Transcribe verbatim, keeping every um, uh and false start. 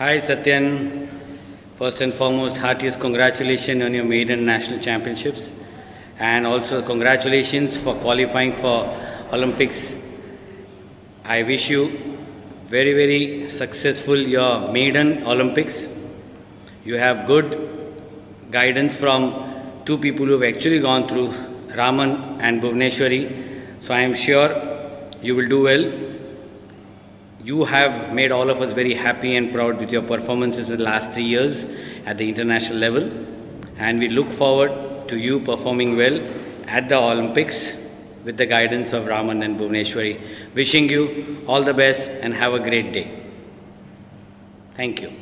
Hi Satyan, first and foremost heartiest congratulations on your maiden national championships and also congratulations for qualifying for Olympics. I wish you very very successful your maiden Olympics. You have good guidance from two people who have actually gone through, Raman and Bhuvneshwari, so I am sure you will do well. You have made all of us very happy and proud with your performances in the last three years at the international level, and we look forward to you performing well at the Olympics with the guidance of Raman and Bhuvneshwari. Wishing you all the best and have a great day. Thank you.